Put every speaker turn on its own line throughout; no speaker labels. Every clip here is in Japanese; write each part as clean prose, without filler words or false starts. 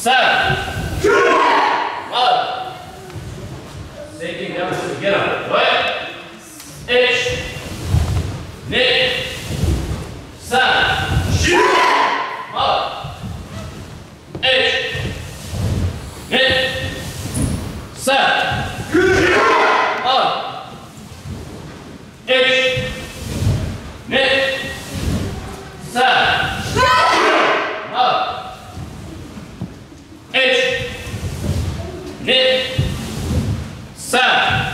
7. 1. Taking down to get up. Right? 8. 9. 7. 1. 8. 9. 7. 1. 8. 9. 7. 8, 9, 7,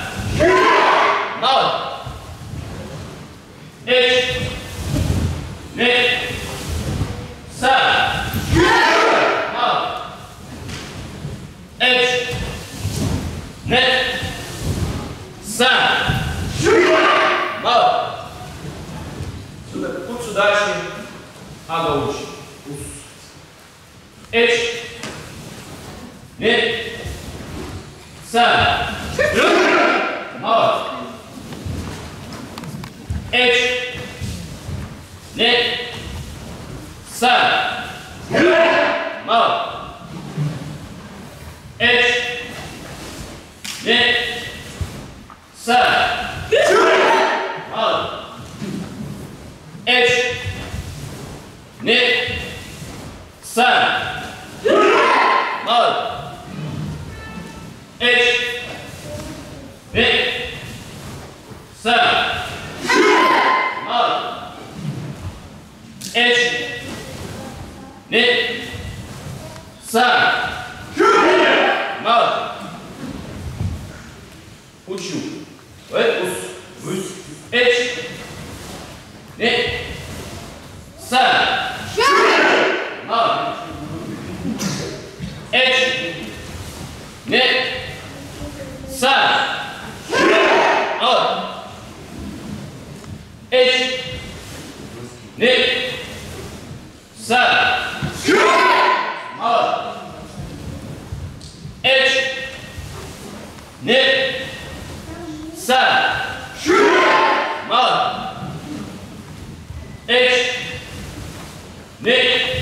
8, 9, 7, 8, 9, 7. Сюда, путь сюда, água hoje. 8, 9, 7, 8, 9, 7, 8, 9, 7, 8, 9, 7. 8, 9, 7, 8, 9, 7. Учу. Ус. 8, 9, 7. 8, 9, 7. 8, 9, 7. 8, 9, 7. 8, 9,